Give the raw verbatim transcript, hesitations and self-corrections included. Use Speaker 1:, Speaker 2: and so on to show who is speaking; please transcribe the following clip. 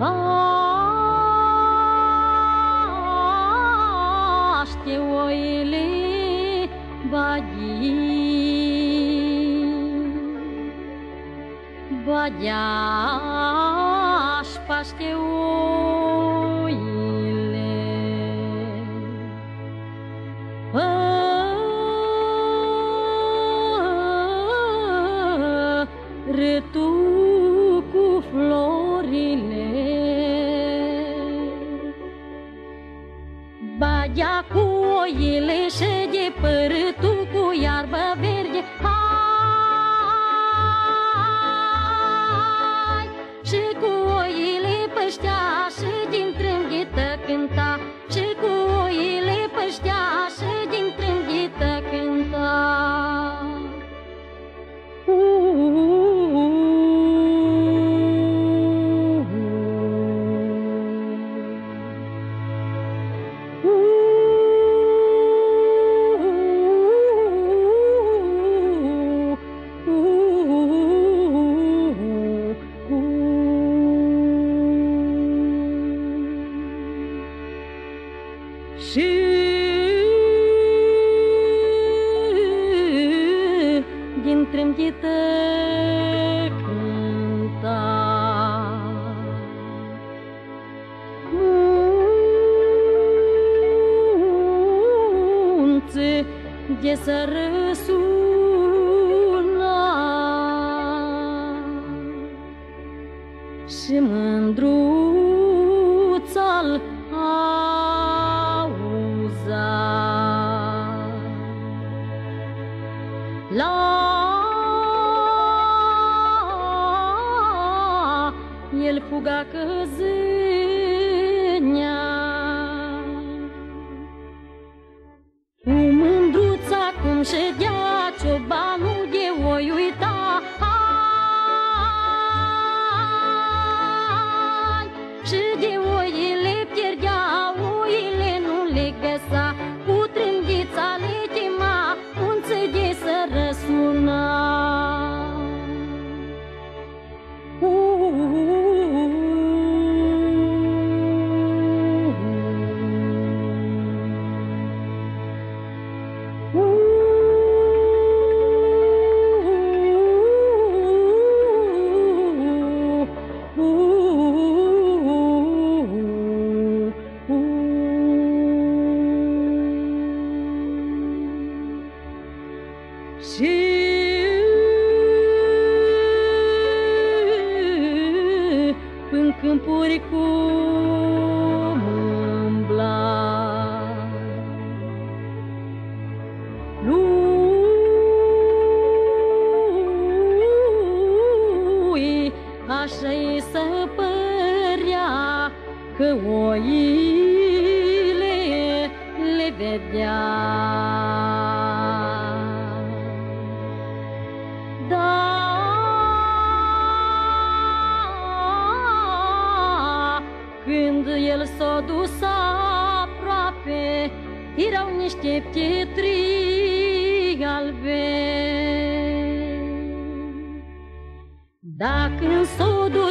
Speaker 1: Paște oile baghii, bagheaș paște oile, rătu cu florile, baghea cu oile și de părâtul cu iarbă verde. Hai! Și cu oile păștea și din trânghită cânta, și cu oile păștea și din trânghită cânta. Și din trâmbită cânta, munțe de să răsuna și mândruța-l la el fuga căzânia, cu mândruța cum ședea ciobanul de oi uita. Hai! Și de oile pierdea, oile nu le găsa, cu trâmbița le chema, unță de să răsuna. Și până câmpuri cum umbla, lui așa-i să părea că oile le vedea. Când el s-a dus aproape, erau niște pietri albe. Dar când s-a dus